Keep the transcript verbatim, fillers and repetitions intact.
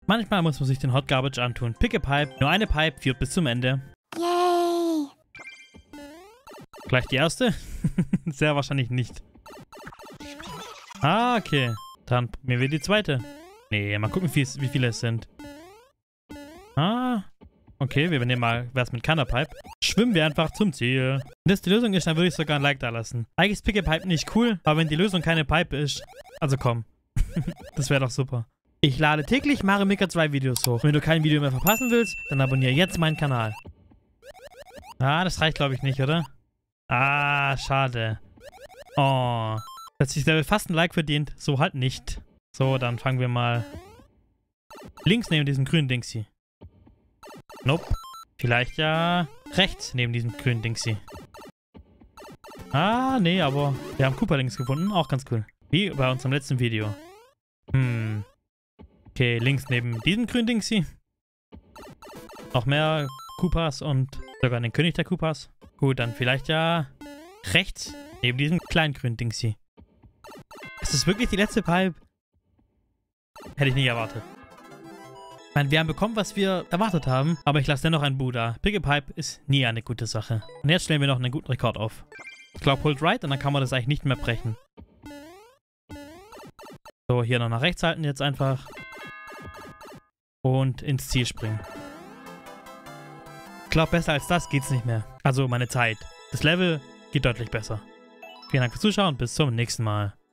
Manchmal muss man sich den Hot Garbage antun. Pick a Pipe. Nur eine Pipe führt bis zum Ende. Yay! Gleich die erste? Sehr wahrscheinlich nicht. Ah, okay. Dann probieren wir die zweite. Nee, mal gucken, wie, wie viele es sind. Ah, okay, wir nehmen mal was mit keiner Pipe. Schwimmen wir einfach zum Ziel. Wenn das die Lösung ist, dann würde ich sogar ein Like da lassen. Eigentlich ist Pick a Pipe nicht cool, aber wenn die Lösung keine Pipe ist, also komm. Das wäre doch super. Ich lade täglich Mario Maker zwei Videos hoch. Wenn du kein Video mehr verpassen willst, dann abonniere jetzt meinen Kanal. Ah, das reicht glaube ich nicht, oder? Ah, schade. Oh. Hat sich Level fast ein Like verdient. So halt nicht. So, dann fangen wir mal links neben diesem grünen Dingsy. Nope. Vielleicht ja rechts neben diesem grünen Dingsy. Ah, nee, aber wir haben Koopa links gefunden. Auch ganz cool. Wie bei unserem letzten Video. Hm. Okay, links neben diesem grünen Dingsy. Noch mehr Koopas und sogar den König der Koopas. Gut, dann vielleicht ja rechts neben diesem kleinen grünen Dingsy. Ist das wirklich die letzte Pipe? Hätte ich nicht erwartet. Ich meine, wir haben bekommen, was wir erwartet haben, aber ich lasse dennoch ein Bu da. Pick a Pipe ist nie eine gute Sache. Und jetzt stellen wir noch einen guten Rekord auf. Ich glaube, hold right und dann kann man das eigentlich nicht mehr brechen. So, hier noch nach rechts halten jetzt einfach. Und ins Ziel springen. Ich glaube, besser als das geht's nicht mehr. Also meine Zeit. Das Level geht deutlich besser. Vielen Dank fürs Zuschauen und bis zum nächsten Mal.